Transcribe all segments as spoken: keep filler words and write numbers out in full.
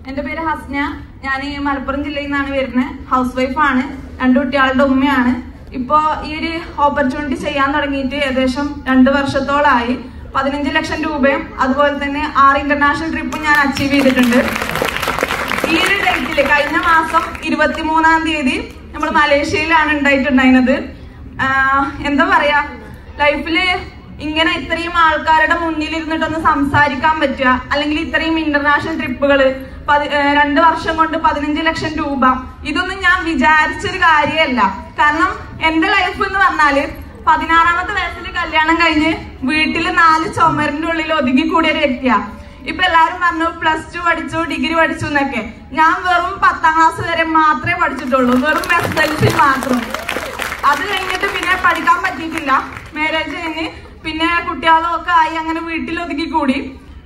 എന്റെ പേര് ഹസ്ന. ഞാൻ മലപ്പുറം ജില്ലയിൽ നിന്നാണ് വരുന്നത്. ഹൗസ് വൈഫാണ്. രണ്ടു കുട്ടികളുടെ ഉമ്മയാണ്. ഇപ്പോ ഈ ഒരു ഓപ്പർച്യൂണിറ്റി ചെയ്യാൻ തുടങ്ങിയിട്ട് ഏകദേശം രണ്ടു വർഷത്തോളമായി. പതിനഞ്ച് ലക്ഷം രൂപയും അതുപോലെ തന്നെ ആറ് ഇന്റർനാഷണൽ ട്രിപ്പും ഞാൻ അച്ചീവ് ചെയ്തിട്ടുണ്ട്. ഈ ഒരു ഡേറ്റില് കഴിഞ്ഞ മാസം ഇരുപത്തി മൂന്നാം തീയതി നമ്മൾ മലേഷ്യയിലാണ് ഉണ്ടായിട്ടുണ്ടായിരുന്നത്. എന്താ പറയാ, ലൈഫില് ഇങ്ങനെ ഇത്രയും ആൾക്കാരുടെ മുന്നിൽ ഇരുന്നിട്ടൊന്ന് സംസാരിക്കാൻ പറ്റുക, അല്ലെങ്കിൽ ഇത്രയും ഇന്റർനാഷണൽ ട്രിപ്പുകള് രണ്ടു വർഷം കൊണ്ട് പതിനഞ്ച് ലക്ഷം രൂപ, ഇതൊന്നും ഞാൻ വിചാരിച്ചൊരു കാര്യമല്ല. കാരണം എന്റെ ലൈഫ് എന്ന് പറഞ്ഞാല് പതിനാറാമത്തെ വയസ്സിൽ കല്യാണം കഴിഞ്ഞ് വീട്ടില് നാല് ചുമരിന്റെ ഉള്ളിൽ ഒതുങ്ങി കൂടിയ ഒരു വ്യക്തിയാ. ഇപ്പൊ എല്ലാരും പറഞ്ഞു പ്ലസ് ടു പഠിച്ചു, ഡിഗ്രി പഠിച്ചു എന്നൊക്കെ. ഞാൻ വെറും പത്താം ക്ലാസ് വരെ മാത്രമേ പഠിച്ചിട്ടുള്ളൂ, വെറും എസ് എൽ സി മാത്രം. അത് കഴിഞ്ഞിട്ട് പിന്നെ പഠിക്കാൻ പറ്റിയിട്ടില്ല. മാരേജ് കഴിഞ്ഞ് പിന്നെ കുട്ടികളും ഒക്കെ ആയി, അങ്ങനെ വീട്ടിൽ ഒതുങ്ങി കൂടി.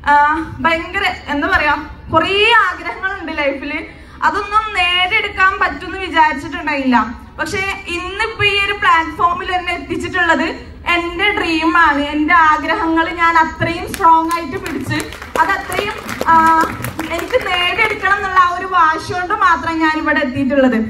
ഭയങ്കര എന്താ പറയാ, കുറേ ആഗ്രഹങ്ങളുണ്ട് ലൈഫില്. അതൊന്നും നേടിയെടുക്കാൻ പറ്റുമെന്ന് വിചാരിച്ചിട്ടുണ്ടായില്ല. പക്ഷെ ഇന്നിപ്പോ ഈ ഒരു പ്ലാറ്റ്ഫോമിൽ എന്നെ എത്തിച്ചിട്ടുള്ളത് എന്റെ ഡ്രീമാണ്. എന്റെ ആഗ്രഹങ്ങൾ ഞാൻ അത്രയും സ്ട്രോങ് ആയിട്ട് പിടിച്ച് അത് അത്രയും എനിക്ക് നേടിയെടുക്കണം എന്നുള്ള ആ ഒരു വാശി കൊണ്ട് മാത്രം ഞാൻ ഇവിടെ എത്തിയിട്ടുള്ളത്.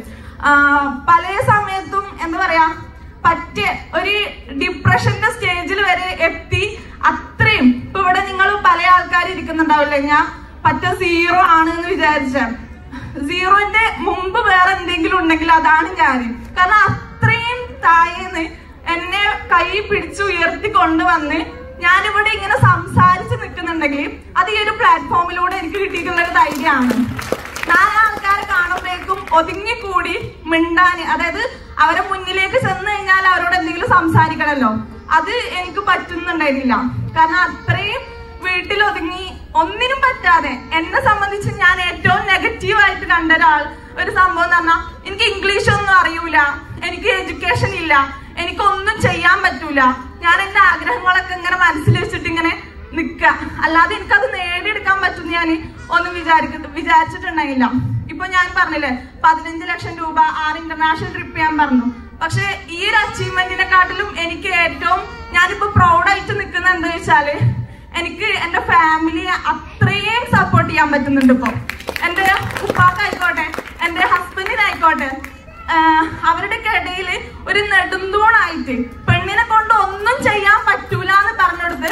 പല സമയത്തും എന്താ പറയാ, പറ്റിയ ഒരു ഡിപ്രഷന്റെ സ്റ്റേജിൽ വരെ എത്തി. അത്രയും ഇപ്പൊ ഇവിടെ നിങ്ങൾ പല ആൾക്കാർ ഇരിക്കുന്നുണ്ടാവില്ലേ, ഞാൻ പറ്റ സീറോ ആണ് എന്ന് വിചാരിച്ച, സീറോന്റെ മുമ്പ് വേറെ എന്തെങ്കിലും ഉണ്ടെങ്കിൽ അതാണ് ഞാൻ. കാരണം അത്രയും താഴേന്ന് എന്നെ കൈ പിടിച്ച് ഉയർത്തി കൊണ്ടുവന്ന് ഞാനിവിടെ ഇങ്ങനെ സംസാരിച്ച് നിൽക്കുന്നുണ്ടെങ്കിൽ അത് ഈ ഒരു പ്ലാറ്റ്ഫോമിലൂടെ എനിക്ക് കിട്ടിയിട്ടുള്ള ഒരു ധൈര്യമാണ്. നാലാൾക്കാരെ കാണുമ്പോഴേക്കും ഒതുങ്ങിക്കൂടി മിണ്ടാന്, അതായത് അവരെ മുന്നിലേക്ക് ചെന്ന് കഴിഞ്ഞാൽ അവരോട് എന്തെങ്കിലും സംസാരിക്കണമല്ലോ, അത് എനിക്ക് പറ്റുന്നുണ്ടായിരുന്നില്ല. കാരണം അത്രയും വീട്ടിൽ ഒതുങ്ങി ഒന്നിനും പറ്റാതെ, എന്നെ സംബന്ധിച്ച് ഞാൻ ഏറ്റവും നെഗറ്റീവായിട്ട് കണ്ട ഒരാൾ ഒരു സംഭവം എന്ന് പറഞ്ഞാൽ, എനിക്ക് ഇംഗ്ലീഷ് ഒന്നും അറിയൂല, എനിക്ക് എഡ്യൂക്കേഷൻ ഇല്ല, എനിക്കൊന്നും ചെയ്യാൻ പറ്റൂല, ഞാൻ എന്റെ ആഗ്രഹങ്ങളൊക്കെ ഇങ്ങനെ മനസ്സിൽ വെച്ചിട്ട് ഇങ്ങനെ നിക്ക, അല്ലാതെ എനിക്കത് നേടിയെടുക്കാൻ പറ്റും ഞാൻ ഒന്നും വിചാരിക്ക വിചാരിച്ചിട്ടുണ്ടായില്ല. ഇപ്പൊ ഞാൻ പറഞ്ഞില്ലേ പതിനഞ്ച് ലക്ഷം രൂപ, ആറ് ഇന്റർനാഷണൽ ട്രിപ്പ് ഞാൻ പറഞ്ഞു. പക്ഷെ ഈ ഒരു അച്ചീവ്മെന്റിനെക്കാട്ടിലും എനിക്ക് ഏറ്റവും ഞാനിപ്പോ പ്രൗഡായിട്ട് നിൽക്കുന്ന എന്താ വെച്ചാല്, എനിക്ക് എന്റെ ഫാമിലിയെ അത്രയും സപ്പോർട്ട് ചെയ്യാൻ പറ്റുന്നുണ്ട്. ഇപ്പൊ എന്റെ ഉപ്പാക്കായിക്കോട്ടെ, എന്റെ ഹസ്ബൻഡിനായിക്കോട്ടെ, അവരുടെ ഇടയിൽ ഒരു നെടുന്തൂണായിട്ട്, പെണ്ണിനെ കൊണ്ട് ഒന്നും ചെയ്യാൻ പറ്റൂല എന്ന് പറഞ്ഞെടുത്ത്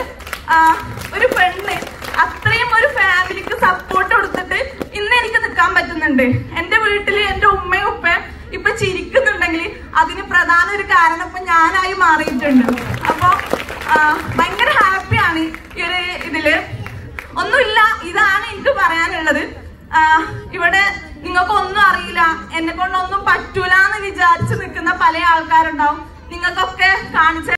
ഒരു പെണ്ണ് അത്രയും ഒരു ഫാമിലിക്ക് സപ്പോർട്ട് കൊടുത്തിട്ട് ഇന്ന് എനിക്ക് നിൽക്കാൻ പറ്റുന്നുണ്ട്. എന്റെ വീട്ടില് എന്റെ ഉമ്മയും ഉപ്പയും ഇപ്പൊ ചിരിക്കുന്നുണ്ടെങ്കിൽ അതിന് പ്രധാന ഒരു കാരണം ഇപ്പൊ ഞാനായി മാറിയിട്ടുണ്ട്. അപ്പൊ ഭയങ്കര ഹാപ്പിയാണ് ഈ ഒരു ഇതില്. ഒന്നുമില്ല, ഇതാണ് എനിക്ക് പറയാനുള്ളത്. ഇവിടെ നിങ്ങൾക്ക് ഒന്നും അറിയില്ല, എന്നെ കൊണ്ടൊന്നും പറ്റൂല എന്ന് വിചാരിച്ച് നിൽക്കുന്ന പല ആൾക്കാരുണ്ടാവും. നിങ്ങൾക്കൊക്കെ കാണിച്ച